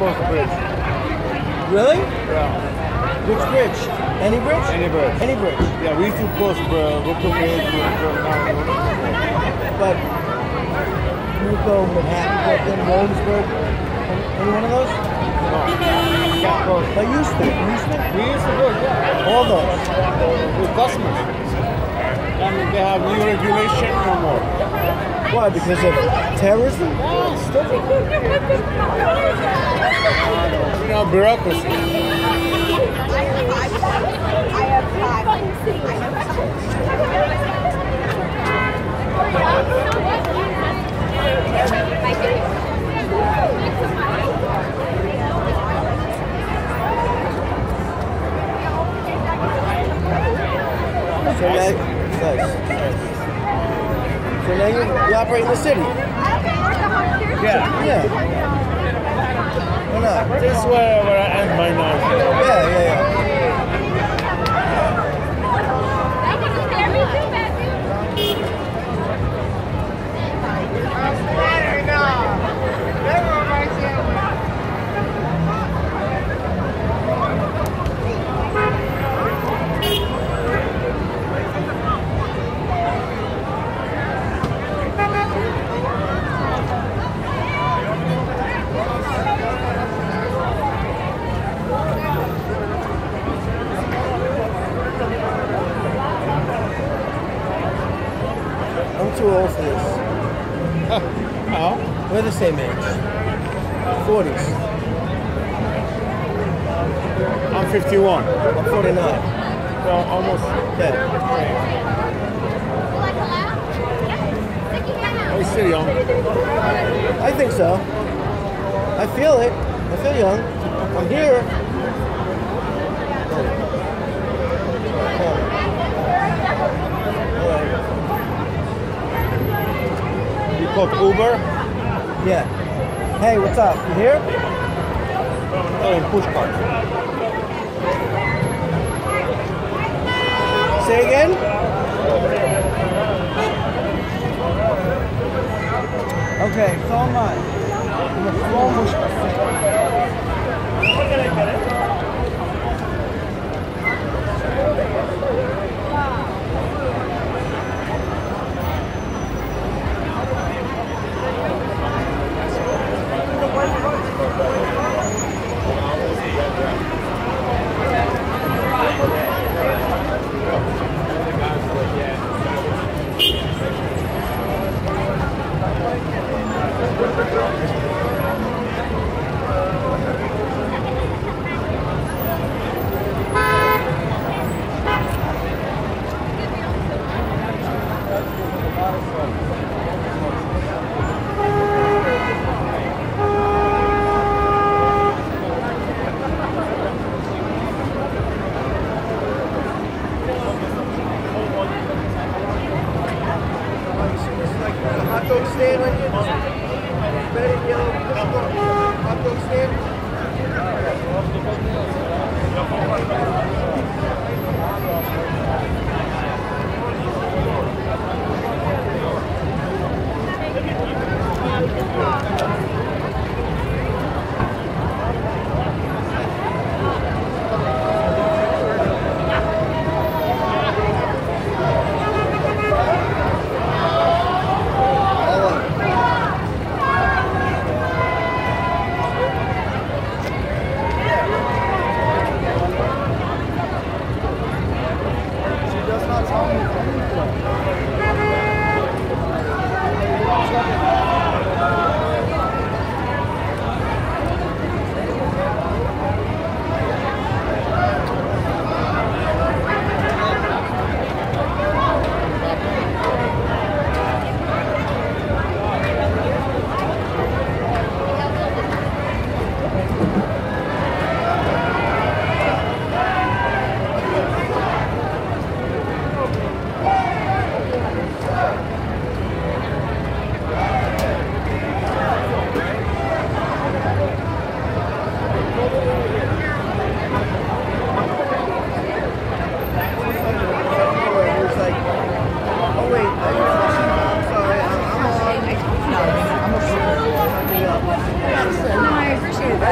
close the bridge. Really? Yeah. Which bridge? Any bridge? Any bridge. Any bridge. Yeah, we used to close the bridge. But Nico, Manhattan, Brooklyn, Williamsburg. Any one of those? no. Can't close. But used to. We used to go, yeah. All those. With customers. And they have new regulation, no more. Why? Because of terrorism? Yeah, stupid. You know, bureaucracy. So now you operate in the city? Yeah. Yeah. Why not? This is where I end my night. Yeah. I'm too old for this. No? We're the same age. 40s. I'm 51. I'm 49. So almost. Yeah. Are we still young? I think so. I feel it. I feel young. I'm here. You called Uber? Yeah. Hey, what's up? You here? Pushchart. Say again? Okay, it's all mine. I'm a small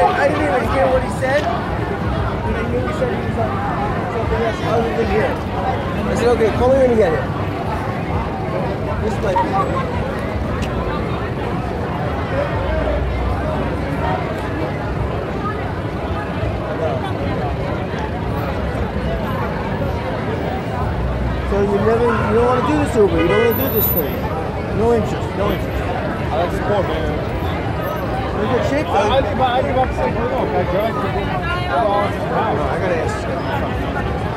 I didn't even hear what he said. And I knew he said he was on something else other than here. I said, okay, call me when you get here. This might be good. So you don't want to do this Uber, you don't want to do this thing. No interest. I like sport, man. You're good shape, though. I give up saying, no, I drive to the house. I gotta ask this guy.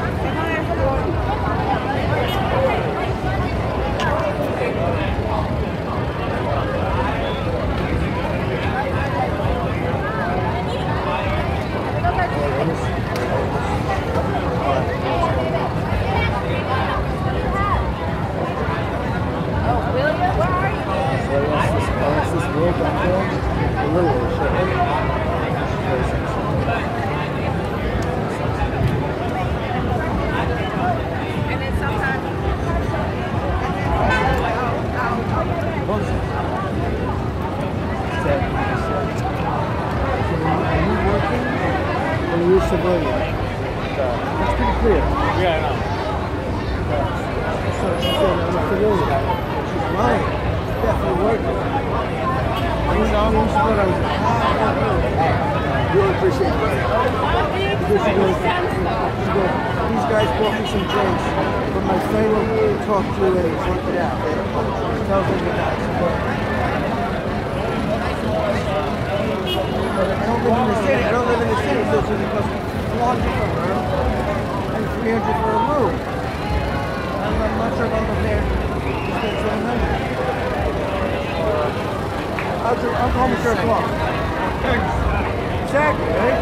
Civilian. That's pretty clear. Yeah, I know. So she's saying I'm a civilian. She's lying. She's definitely working. I thought I was really appreciate it. Because she goes, these guys bought me some drinks, but my friend will talk to you and he's worked it out. He tells them the guys. I don't live in the city. So it's going to cost 400 for her and 300 for a room. And I'm not sure if I'm prepared to spend 700. I'll call me 3 o'clock. Exactly, right?